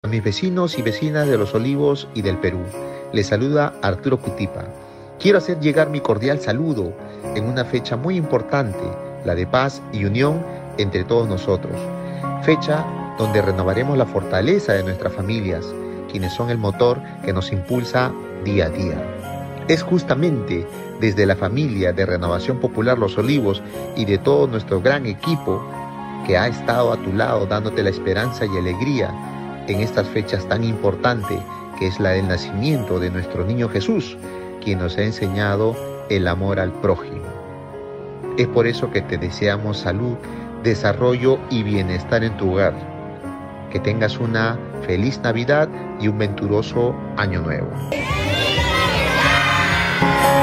Mis vecinos y vecinas de Los Olivos y del Perú, les saluda Arturo Cutipa. Quiero hacer llegar mi cordial saludo en una fecha muy importante, la de paz y unión entre todos nosotros. Fecha donde renovaremos la fortaleza de nuestras familias, quienes son el motor que nos impulsa día a día. Es justamente desde la familia de Renovación Popular Los Olivos y de todo nuestro gran equipo que ha estado a tu lado dándote la esperanza y alegría en estas fechas tan importantes, que es la del nacimiento de nuestro niño Jesús, quien nos ha enseñado el amor al prójimo. Es por eso que te deseamos salud, desarrollo y bienestar en tu hogar. Que tengas una feliz Navidad y un venturoso Año Nuevo.